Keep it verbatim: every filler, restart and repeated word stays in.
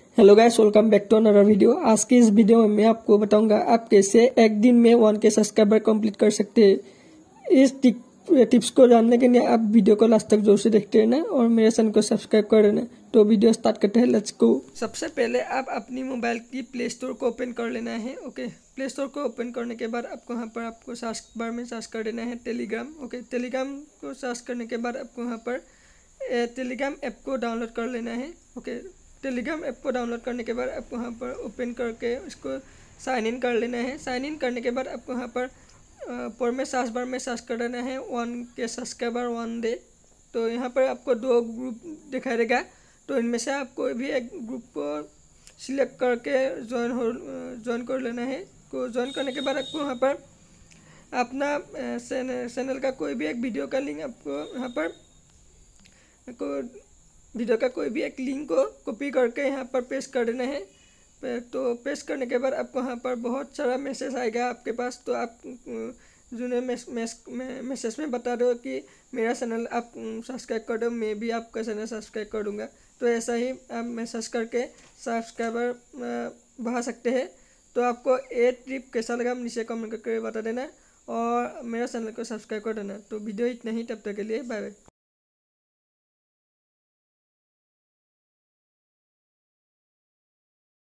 Hello guys, welcome back to another video. आज की इस वीडियो में मैं आपको बताऊंगा आप कैसे एक दिन में वन के सब्सक्राइबर कंप्लीट कर सकते हैं। इस टिप्स को जानने के लिए आप वीडियो को लास्ट तक जोर से देखते रहना और मेरे चैनल को सब्सक्राइब कर देना। तो वीडियो स्टार्ट करते हैं, लेट्स गो। सबसे पहले आप अपनी मोबाइल की प्ले स्टोर को ओपन कर लेना है। ओके, प्ले स्टोर को ओपन करने के बाद आपको यहाँ पर आपको सर्च बार में सर्च कर देना है टेलीग्राम। ओके, टेलीग्राम को सर्च करने के बाद आपको यहाँ पर टेलीग्राम ऐप को डाउनलोड कर लेना है। ओके, टेलीग्राम ऐप को डाउनलोड करने के बाद आपको यहाँ पर ओपन करके उसको साइन इन कर लेना है। साइन इन करने के बाद आपको यहाँ पर पर में सर्च बार में सर्च कर देना है वन के सब्सक्राइबर वन डे। तो यहाँ पर आपको दो ग्रुप दिखाई देगा, तो इनमें से आप कोई भी एक ग्रुप को सिलेक्ट करके ज्वाइन हो ज्वाइन कर लेना है। को ज्वाइन करने के बाद आपको यहाँ पर अपना चैनल का कोई भी एक वीडियो का लिंक आपको यहाँ पर को वीडियो का कोई भी एक लिंक को कॉपी करके यहाँ पर पेस्ट कर देना है। तो पेस्ट करने के बाद आपको यहाँ पर बहुत सारा मैसेज आएगा आपके पास। तो आप जिन्हें मैसेज में बता दो कि मेरा चैनल आप सब्सक्राइब कर दो, मैं भी आपका चैनल सब्सक्राइब कर दूँगा। तो ऐसा ही आप मैसेज करके सब्सक्राइबर बढ़ा सकते हैं। तो आपको ये ट्रिप कैसा लगा नीचे कमेंट करके बता देना और मेरा चैनल को सब्सक्राइब कर देना। तो वीडियो इतना ही, तब तक के लिए बाय बाय।